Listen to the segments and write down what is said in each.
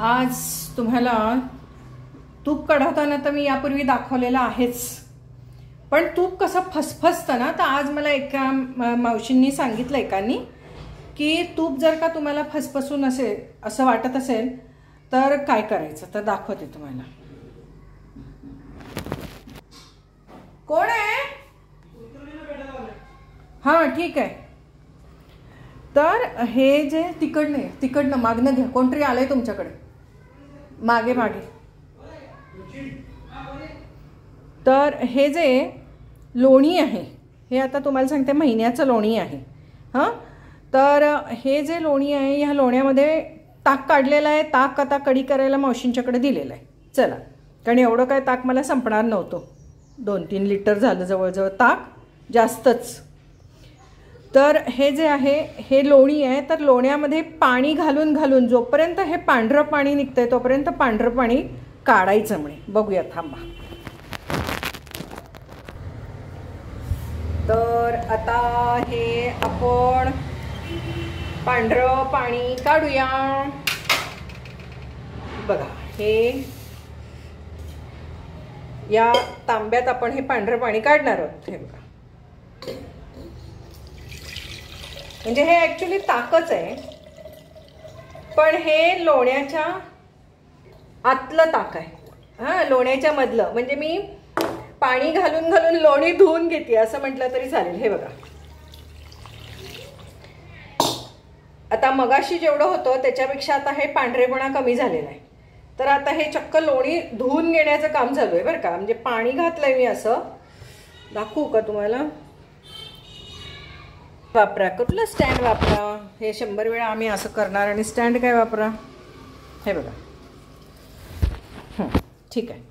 आज तुम्हाला तूप कढवताना तर मी यापूर्वी दाखवलेलं आहेच, पण तूप कसं फसफसतं ना, तर आज मला एका मावशींनी सांगितलं एकानी की तूप जर का तुम्हाला फसफसून असेल असं वाटत असेल तर काय करायचं, तर दाखवते तुम्हाला. कोण आहे? हां ठीक आहे. तर हे जे तिकडनं मागणं घ्या, कोणतरी आलंय तुमच्याकडे, मागे मागे. तर हे जे लोणी आहे हे आता तुम्हाला सांगते महिन्याचं लोणी आहे. हां, तर हे जे लोणी आहे ह्या लोण्यामध्ये ताक काढलेलं आहे. ताक आता कढी करायला मावशींच्याकडे दिलेलं आहे. चला, कारण एवढं काय ताक मला संपणार नव्हतं. 2-3 लिटर झालं जवळजवळ ताक, जास्तच. तर हे जे आहे हे लोणी आहे. तर लोण्यामध्ये पाणी घालून घालून जोपर्यंत हे पांढरं पाणी निघतंय तोपर्यंत पांढरं पाणी काढायचं म्हणे. बघूया, थांबा. तर आता हे आपण पांढरं पाणी काढूया. बघा, हे या तांब्यात आपण हे पांढरं पाणी काढणार आहोत. हे बघा, म्हणजे हे ॲक्च्युली ताकच आहे, पण हे लोण्याच्या आतलं ताक आहे. हां, लोण्याच्या मधलं, म्हणजे मी पाणी घालून घालून लोणी धुवून घेते असं म्हटलं तरी चालेल. हे बघा, आता मगाशी जेवढं होतं त्याच्यापेक्षा आता हे पांढरेपणा कमी झालेला आहे. तर आता हे चक्क लोणी धुवून घेण्याचं काम चालू आहे बरं का. म्हणजे पाणी घातलंय मी, असं दाखवू का तुम्हाला? वापरा, कुठलं स्टँड वापरा. हे 100 वेळा आम्ही असं करणार आणि स्टँड काय वापरा. हे बघा, ठीक आहे.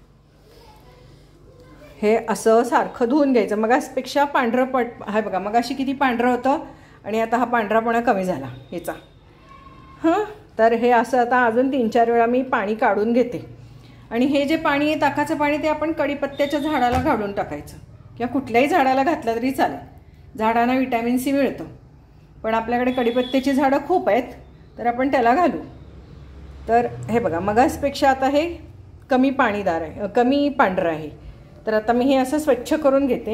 हे असं सारखं धुवून घ्यायचं. मगासपेक्षा पांढरं हे बघा, मगाशी किती पांढरं होतं आणि आता हा पांढरापणा कमी झाला ह्याचा. हां, तर हे असं आता अजून 3-4 वेळा मी पाणी काढून घेते. आणि हे जे पाणी आहे ताकाचं पाणी, ते आपण कढीपत्त्याच्या झाडाला घालून टाकायचं किंवा कुठल्याही झाडाला घातलं तरी चालेल. झाडांना विटॅमिन सी मिळतं, पण आपल्याकडे कढीपत्त्याची झाडं खूप आहेत तर आपण त्याला घालू. तर हे बघा, मगासपेक्षा आता हे कमी पाणीदार आहे, कमी पांढरं आहे. तर आता मी हे असं स्वच्छ करून घेते.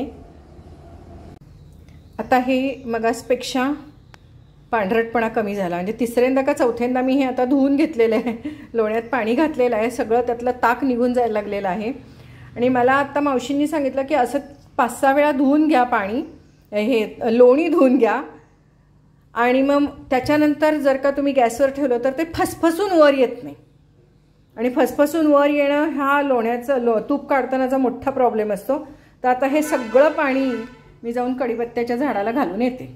आता हे मगासपेक्षा पांढरटपणा कमी झाला, म्हणजे तिसऱ्यांदा का चौथ्यांदा मी हे आता धुवून घेतलेलं आहे. लोण्यात पाणी घातलेलं आहे, सगळं त्यातलं ताक निघून जायला लागलेलं आहे. आणि मला आत्ता मावशींनी सांगितलं की असं 5-6 वेळा धुवून घ्या, पाणी हे लोणी धुवून घ्या. आणि मग त्याच्यानंतर जर का तुम्ही गॅसवर ठेवलं तर ते फसफसून वर येत नाही. आणि फसफसून वर येणं हा लोण्याचं तूप काढतानाचा मोठा प्रॉब्लेम असतो. तर आता हे सगळं पाणी मी जाऊन कढीपत्त्याच्या झाडाला घालून येते.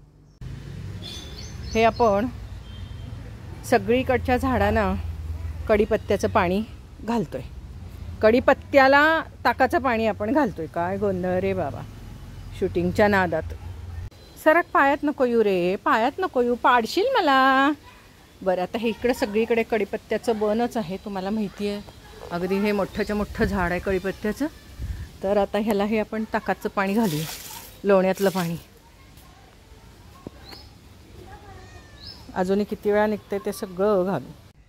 हे आपण सगळीकडच्या झाडांना कढीपत्त्याचं पाणी घालतोय. कढीपत्त्याला ताकाचं पाणी आपण घालतोय. काय गोंधळ रे बाबा, शूटिंगच्या नादात. सरक, पायात नको येऊ रे, पायात नको येऊ, पाडशील मला. बरं, आता हे इकडं सगळीकडे कढीपत्त्याचं बनच आहे, तुम्हाला माहिती आहे. अगदी हे मोठ्याच्या मोठं झाड आहे कढीपत्त्याचं. तर आता ह्याला हे आपण ताकाचं पाणी घालूया, लोण्यातलं पाणी. अजूनही किती वेळा निघते ते सगळं घालू.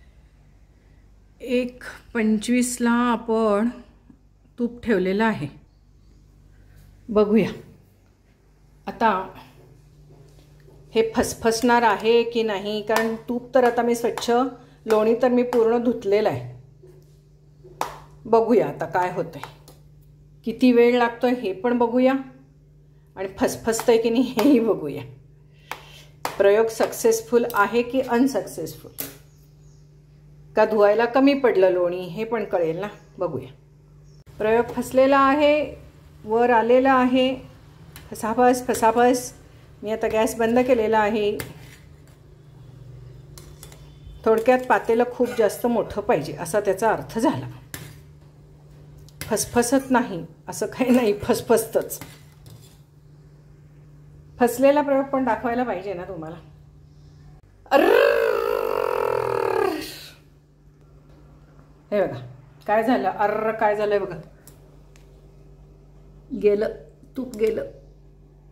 1:25ला आपण तूप ठेवलेलं आहे. बघूया आता हे फसफसणार आहे की नाही, कारण तूप तर आता मी स्वच्छ, लोणी तर मी पूर्ण धुतलेलं आहे. बघूया आता काय होतंय, किती वेळ लागतोय हे पण बघूया, आणि फसफसतंय की नाही हेही बघूया. प्रयोग सक्सेसफुल आहे की अनसक्सेसफुल, का धुवायला कमी पडलं लोणी हे पण कळेल ना. बघूया. प्रयोग फसलेला आहे, वर आलेला आहे, फसाफस फसाफस. मी आता गॅस बंद केलेला आहे. थोडक्यात पातेलं खूप जास्त मोठं पाहिजे असा त्याचा अर्थ झाला. फसफसत नाही असं काही नाही, फसफसतच. फसलेला प्रयोग पण दाखवायला पाहिजे ना तुम्हाला. हे बघा काय झालं, काय झालंय बघा. गेलं तूप, गेलं,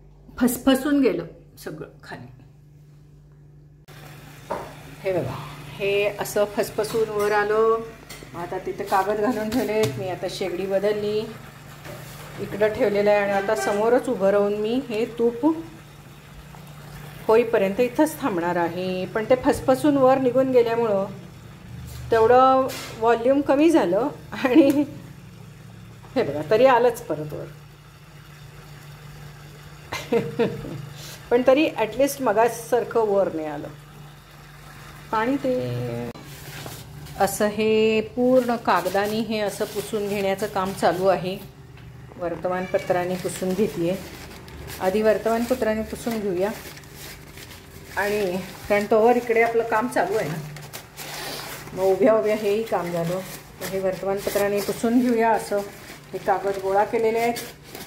फसफसून गेलं सगळं खाली. हे बघा, हे असं फसफसून वर आलं. आता तिथे कागद घालून ठेवलेत. मी आता शेगडी बदलली, इकडं ठेवलेलं आहे आणि आता समोरच उभं राहून मी हे तूप होईपर्यंत इथंच थांबणार आहे. पण ते फसफसून वर निघून गेल्यामुळं तेवढं व्हॉल्यूम कमी झालं आणि हे बघा तरी आलंच परत वर. पण तरी ॲटलिस्ट मगासारखं वर नाही आलं पाणी. ते असं हे पूर्ण कागदानी हे असं पुसून घेण्याचं काम चालू आहे. वर्तमानपत्राने पुसून घेते आहे. आधी वर्तमानपत्राने पुसून घेऊया आणि कारण तोवर इकडे आपलं काम चालू आहे ना, मग उभ्या उभ्या हेही काम झालं. तर हे वर्तमानपत्राने पुसून घेऊया. असं हे कागद गोळा केलेले आहेत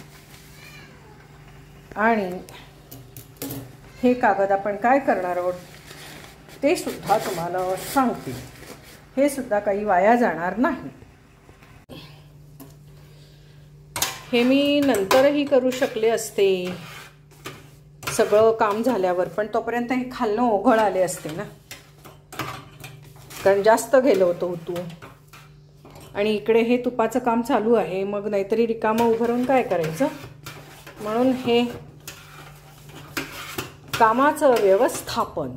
आणि हे कागद आपण काय करणार आहोत ते सुद्धा तुम्हाला सांगते. हे सुद्धा काही वाया जाणार नाही. हे मी नंतरही करू शकले असते सगळं काम झाल्यावर, पण तोपर्यंत हे खालनं ओघळ आले असते ना, कारण जास्त गेलं होतं तू. आणि इकडे हे तुपाचं काम चालू आहे, मग नाहीतरी रिकामं उभं राहून काय करायचं. म्हणून हे कामाचं व्यवस्थापन,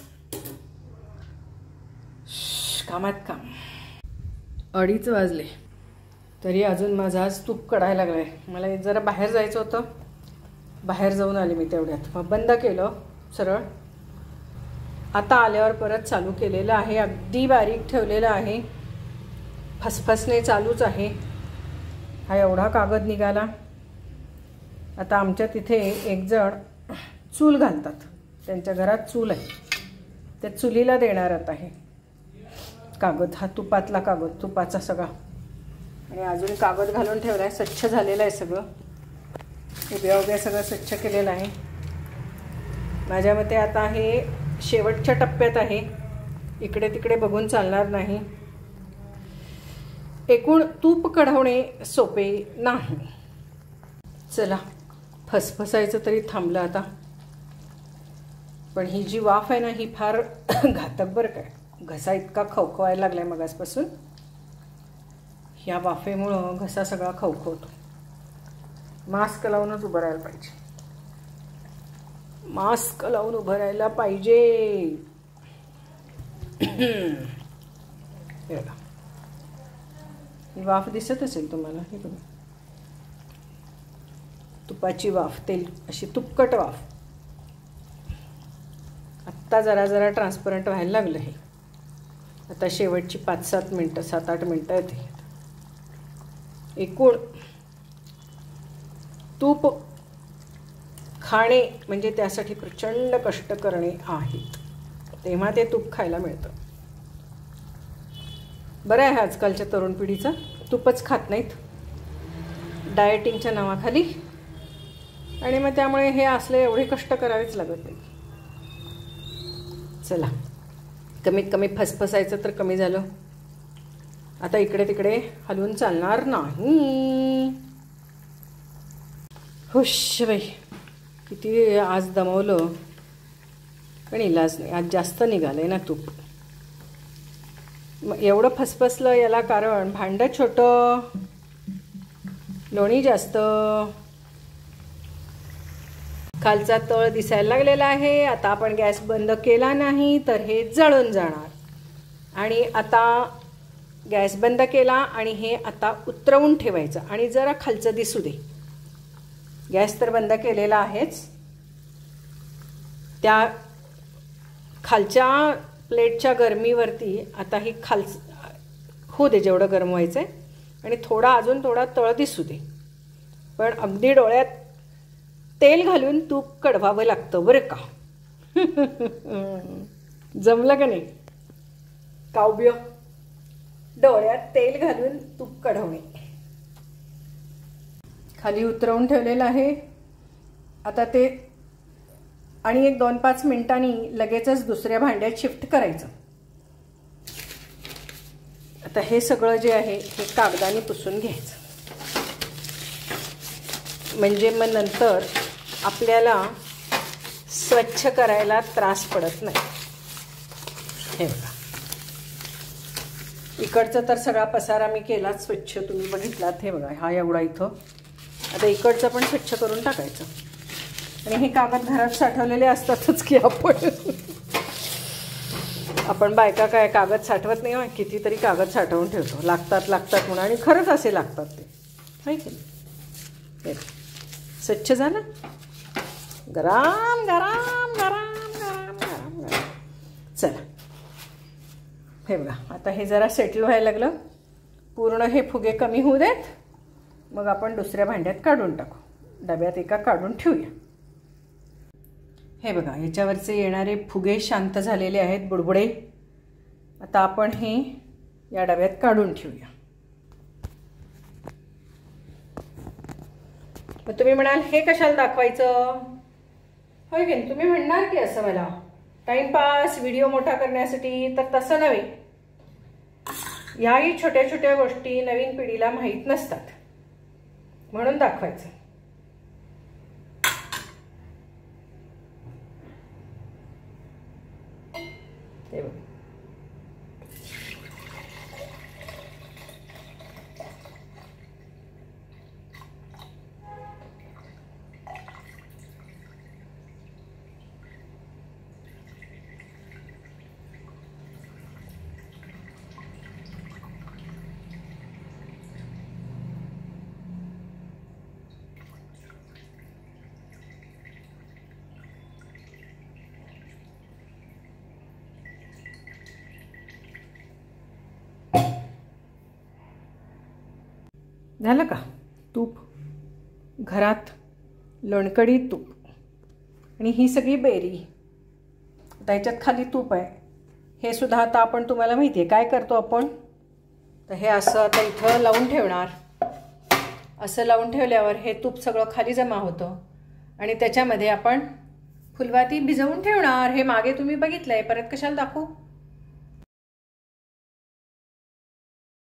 कामात काम. 2:30 वाजले तरी अजून माझा आज तूप कढायला लागलाय. मला जरा बाहेर जायचं होतं, बाहेर जाऊन आले मी तेवढ्यात. मग बंद केलं सरळ. आता आल्यावर परत चालू केलेलं आहे. अगदी बारीक ठेवलेलं आहे. फसफसणे चालूच आहे. हा एवढा कागद निघाला. आता आमच्या तिथे एक जण चूल घालतात, त्यांच्या घरात चूल आहे, त्या चुलीला देणारच आहे कागद. हा तुपातला कागद, तुपाचा सगळा. आणि अजून कागद घालून ठेवला आहे. स्वच्छ झालेलं आहे सगळं, उभ्या उभ्या सगळं स्वच्छ केलेलं आहे. माझ्या मते आता हे शेवटच्या टप्प्यात आहे. इकडे तिकडे बघून चालणार नाही. एकूण तूप कढवणे सोपे नाही. चला, फसफसायचं तरी थांबलं आता. पण ही जी वाफ आहे ना, ही फार घातक बरं काय. घसा इतका खवखवायला लागलाय मगासपासून. ह्या वाफेमुळं घसा सगळा खवखवतो. मास्क लावूनच उभं राहायला पाहिजे. मास्क लावून उभं राहायला पाहिजे. ही वाफ दिसत असेल तुम्हाला. हे बघा, तुपाची वाफ, तेल अशी तुपकट वाफ. आत्ता जरा जरा ट्रान्सपरंट व्हायला लागलं हे. आता शेवटची 5-7 मिनटं, 7-8 मिनटं येते. एकूण तूप खाणे म्हणजे त्यासाठी प्रचंड कष्ट करणे आहेत, तेव्हा ते तूप खायला मिळतं. बरं आहे आजकालच्या तरुण पिढीचं, तूपच खात नाहीत डायटिंगच्या नावाखाली. आणि मग त्यामुळे हे असले एवढे कष्ट करावेच लागत नाही. चला, कमीत कमी फसफसायचं तर कमी झालं. आता इकडे तिकडे हलवून चालणार नाही. हुश बाई, किती आज दमवलं पण इलाज नाही. आज जास्त निघालं आहे ना तूप. मग एवढं फसफसलं याला कारण भांडं छोटं, लोणी जास्त, खालचा तळ दिसायला लागलेला आहे. आता आपण गॅस बंद केला नाही तर हे जळून जाणार. आणि आता गॅस बंद केला आणि हे आता उतरवून ठेवायचं आणि जरा खालचं दिसू दे. गॅस तर बंद केलेला आहेच. त्या खालच्या प्लेटच्या गरमीवरती आता ही होऊ दे जेवढं गरम व्हायचं आहे. आणि अजून थोडा तळ दिसू दे. पण अगदी डोळ्यात तेल घालून तूप कढवावं लागतं बरं का. जमलं का नाही काव्य? डोळ्यात तेल घालून तूप कढवणे. खाली उतरवून ठेवलेलं आहे. आता ते आणि 1-2-5 मिनिटांनी लगेचच दुसऱ्या भांड्यात शिफ्ट करायचं. आता हे सगळं जे आहे हे कागदाने पुसून घ्यायचं, म्हणजे मग नंतर आपल्याला स्वच्छ करायला त्रास पडत नाही. हे बघा, इकडचं तर सगळा पसारा मी केलाच स्वच्छ, तुम्ही बघितलात. हे बघा, हा एवढा इथं. आता इकडचं पण स्वच्छ करून टाकायचं. आणि हे कागद घरात साठवलेले असतातच की आपण बायका काय कागद साठवत नाही. कितीतरी कागद साठवून ठेवतो, लागतात म्हणून. आणि खरंच असे लागतात ते, माहिती नाही. स्वच्छ झालं. गरम गरम गरम गरम गरम गरम. चला, हे बघा, आता हे जरा सेटल व्हायला लागलं. पूर्ण हे फुगे कमी होऊ देत, मग आपण दुसऱ्या भांड्यात काढून टाकू. डब्यात एका काढून ठेवूया. हे बघा, याच्यावरचे येणारे फुगे शांत झालेले आहेत, बुडबुडे. आता आपण हे या डब्यात काढून ठेवूया. मग तुम्ही म्हणाल हे कशाला दाखवायचं, होय की तुम्ही म्हणणार की असं मला टाइमपास व्हिडिओ मोठा करण्यासाठी. तर तसं नव्हे. याही छोट्या छोट्या गोष्टी नवीन पिढीला माहीत नसतात, म्हणून दाखवायचं. हे बघ, झालं का. तूप घरात, लोणकडी तूप. आणि ही सगळी बेरी. आता ह्याच्यात खाली तूप आहे. हे सुद्धा आता आपण, तुम्हाला माहिती आहे काय करतो आपण, तर हे असं आता इथं लावून ठेवणार. असं लावून ठेवल्यावर हे तूप सगळं खाली जमा होतं आणि त्याच्यामध्ये आपण फुलवाती भिजवून ठेवणार. हे मागे तुम्ही बघितलंय, परत कशाला दाखवू.